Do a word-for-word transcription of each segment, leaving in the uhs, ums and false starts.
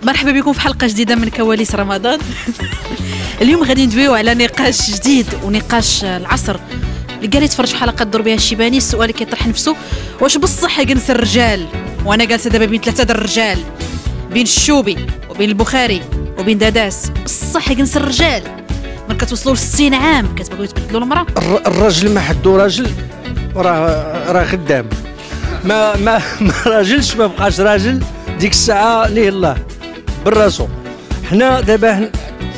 مرحبا بكم في حلقة جديدة من كواليس رمضان. اليوم غادي ندويو على نقاش جديد ونقاش العصر اللي قال يتفرج في حلقة دور بها الشيباني. السؤال اللي كيطرح نفسه: واش بصح جنس الرجال؟ وانا جالسة دابا بين ثلاثة د الرجال، بين الشوبي وبين البخاري وبين داداس، بصح جنس الرجال من كتوصلوا ل ستين عام كتبغيو تبدلوا المرأة؟ الراجل ما حدو راجل راه راه خدام، ما ما ما راجلش ما بقاش راجل ديك الساعه ليه الله بالراسو. حنا دابا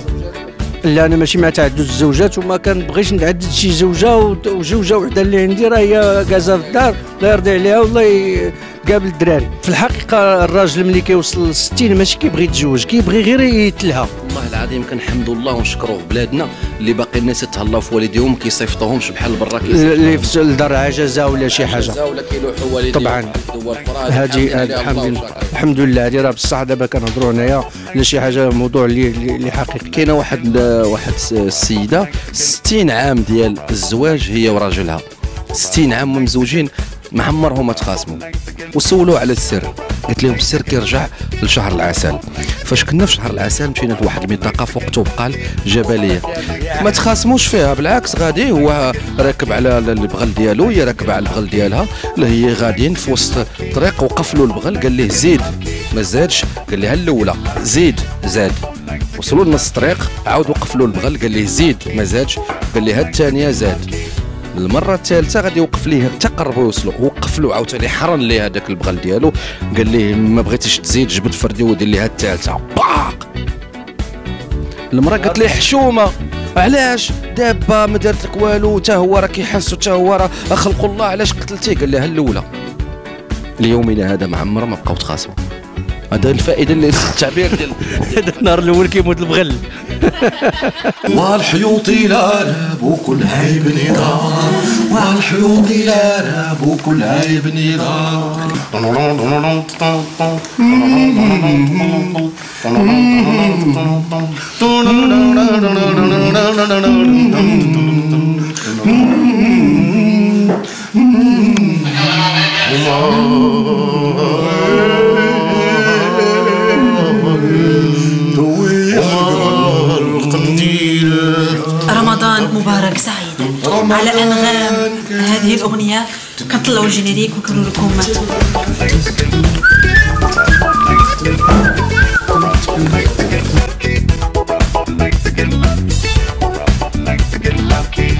لا انا ماشي مع تعدد الزوجات وما كنبغيش نعدد شي زوجه وزوجه وحده اللي عندي راه هي كازا في الدار، الله يرضي عليها والله قابل الدراري. في الحقيقه الراجل ملي كيوصل ل ستين ماشي كيبغي يتزوج، كيبغي غير يتلهى. والله العظيم كنحمدوا الله ونشكروه في بلادنا اللي باقي الناس يتهلاو في والديهم كيصيفطوهمش بحال برا اللي في الدار عجزه ولا شي حاجه ولا كيلوحوا والديهم طبعا. هذه الحمد لله الحمد لله هذه راه بصح دابا كنهضروا هنايا على شي حاجه موضوع اللي اللي حقيقي. كاينه واحد واحد السيده ستين عام ديال الزواج هي وراجلها، ستين عام ممزوجين ما عمرهم ما تخاصموا، وسولوا على السر، قلت لهم السر كيرجع لشهر العسل. فاش كنا في شهر العسل مشينا لواحد المنطقه فوق توبقال جبليه، ما تخاصموش فيها، بالعكس غادي هو راكب على البغل ديالو، هي راكبه على البغل ديالها، لا هي غاديين في وسط الطريق وقفلوا البغل، قال ليه زيد، ما زادش، قال لها الاولى زيد، زاد، وصلوا لنص الطريق عاودوا قفلوا البغل، قال ليه زيد، ما زادش، قال لها الثانيه زاد. المره الثالثه غادي يوقف ليه حتى قربوا يوصلوا، وقف له عاوتاني حرن ليه هذاك البغل ديالو، قال ليه ما بغيتيش تزيد جبد فردي ودير ليها الثالثه. باق المراه قالت ليه حشومه، علاش دابا ما دارت لك والو، حتى هو راه كيحس وحتى هو راه خلق الله، علاش قتلتيه؟ قال لها الاولى. ليومنا هذا معمره ما بقاو تخاصموا. هذا الفائده اللي التعبير ديال هذا النهار الاول كيموت البغل. والحيوط لارب وكل عيب نضار، والحيوط لارب وكل عيب نضار. رمضان مبارك سعيد. على أنغام هذه الأغنية كنطلعوا الجينيريك ونكونوا لكم